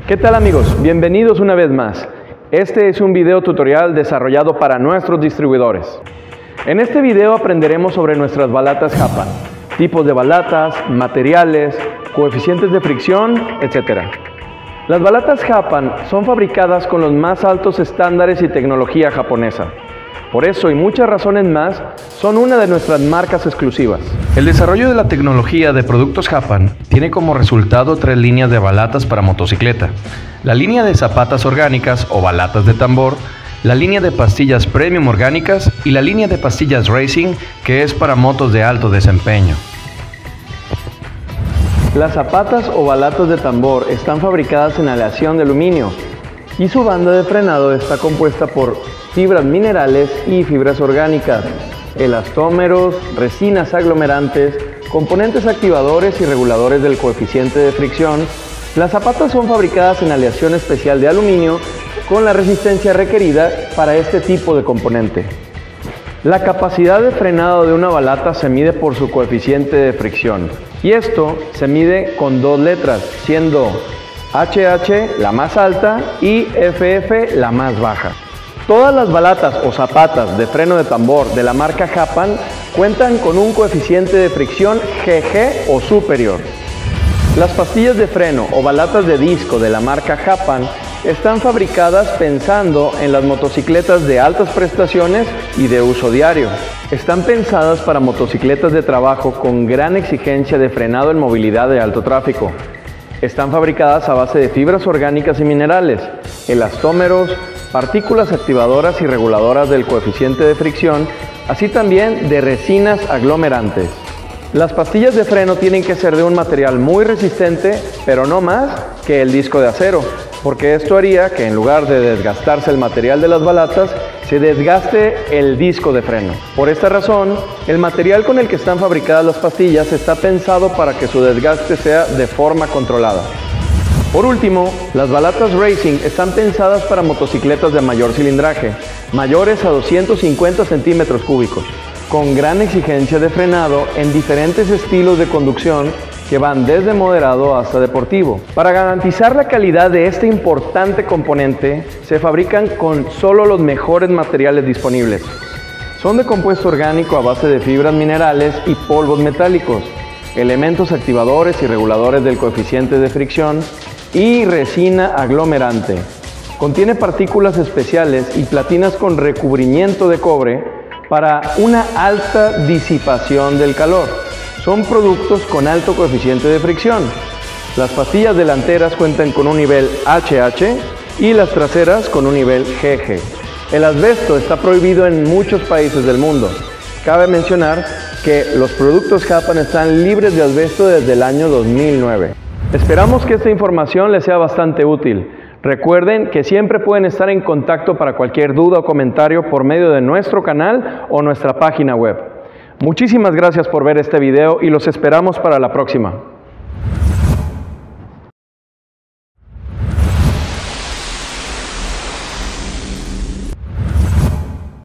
¿Qué tal amigos? Bienvenidos una vez más. Este es un video tutorial desarrollado para nuestros distribuidores. En este video aprenderemos sobre nuestras balatas Japan, tipos de balatas, materiales, coeficientes de fricción, etc. Las balatas Japan son fabricadas con los más altos estándares y tecnología japonesa. Por eso y muchas razones más, son una de nuestras marcas exclusivas. El desarrollo de la tecnología de productos Japan tiene como resultado 3 líneas de balatas para motocicleta: la línea de zapatas orgánicas o balatas de tambor, la línea de pastillas premium orgánicas y la línea de pastillas racing, que es para motos de alto desempeño. Las zapatas o balatas de tambor están fabricadas en aleación de aluminio y su banda de frenado está compuesta por fibras minerales y fibras orgánicas, elastómeros, resinas aglomerantes, componentes activadores y reguladores del coeficiente de fricción. Las zapatas son fabricadas en aleación especial de aluminio con la resistencia requerida para este tipo de componente. La capacidad de frenado de una balata se mide por su coeficiente de fricción, y esto se mide con 2 letras, siendo HH la más alta y FF la más baja. Todas las balatas o zapatas de freno de tambor de la marca Japan cuentan con un coeficiente de fricción GG o superior. Las pastillas de freno o balatas de disco de la marca Japan están fabricadas pensando en las motocicletas de altas prestaciones y de uso diario. Están pensadas para motocicletas de trabajo con gran exigencia de frenado en movilidad de alto tráfico. Están fabricadas a base de fibras orgánicas y minerales, elastómeros, partículas activadoras y reguladoras del coeficiente de fricción, así también de resinas aglomerantes. Las pastillas de freno tienen que ser de un material muy resistente, pero no más que el disco de acero, porque esto haría que en lugar de desgastarse el material de las balatas, se desgaste el disco de freno. Por esta razón, el material con el que están fabricadas las pastillas está pensado para que su desgaste sea de forma controlada. Por último, las balatas Racing están pensadas para motocicletas de mayor cilindraje, mayores a 250 centímetros cúbicos, con gran exigencia de frenado en diferentes estilos de conducción que van desde moderado hasta deportivo. Para garantizar la calidad de este importante componente, se fabrican con solo los mejores materiales disponibles. Son de compuesto orgánico a base de fibras minerales y polvos metálicos, elementos activadores y reguladores del coeficiente de fricción y resina aglomerante. Contiene partículas especiales y platinas con recubrimiento de cobre para una alta disipación del calor. Son productos con alto coeficiente de fricción. Las pastillas delanteras cuentan con un nivel HH y las traseras con un nivel GG. El asbesto está prohibido en muchos países del mundo. Cabe mencionar que los productos Japan están libres de asbesto desde el año 2009. Esperamos que esta información les sea bastante útil. Recuerden que siempre pueden estar en contacto para cualquier duda o comentario por medio de nuestro canal o nuestra página web. Muchísimas gracias por ver este video y los esperamos para la próxima.